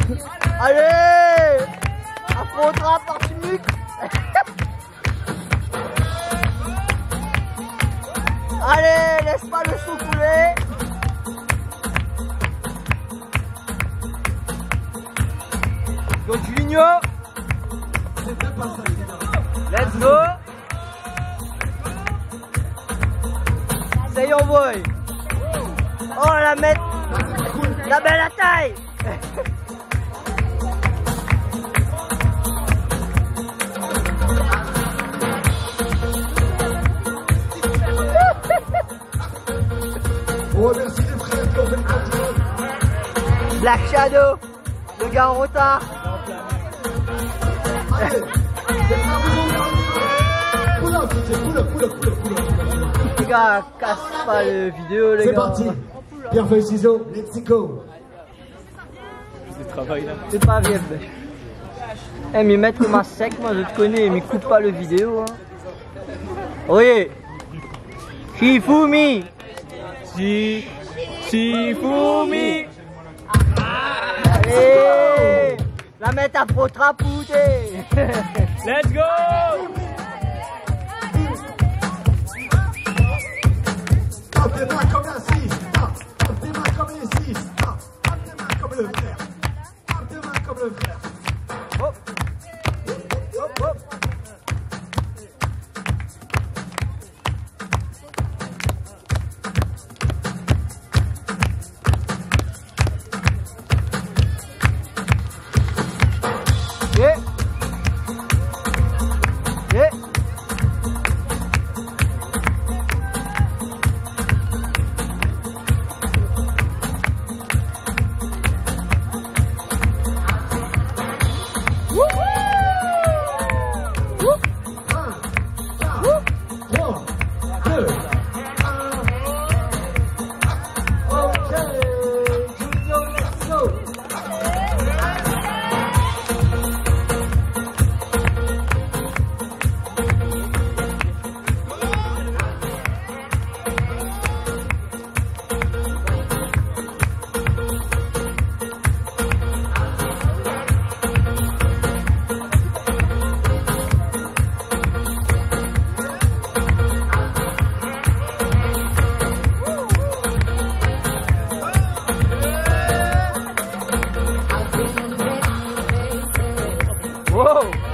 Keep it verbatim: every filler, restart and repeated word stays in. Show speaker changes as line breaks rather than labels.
Allez, affrontera par Chimique. Allez, laisse pas le sou couler. Go Julinho. Let's go. C'est your boy. Oh la mettre. La belle attaque. Black Shadow, le gars en retard. Les gars, casse pas le vidéo, les gars.
C'est parti. Pierre, feuille, ciseaux, let's go.
C'est pas vrai. Eh, mais mettre ma sec, moi je te connais, mais coupe pas le vidéo. Hein. Oui. Shifumi. Si. Shifumi. Allez. La mettre à potra pouter.
Let's go.
Tape tes mains comme un six. Tape tes mains comme les six. Tape tes mains comme le frère. Tape tes mains comme le frère.
Hop. Hop, hop. Yeah. Yeah. Whoa!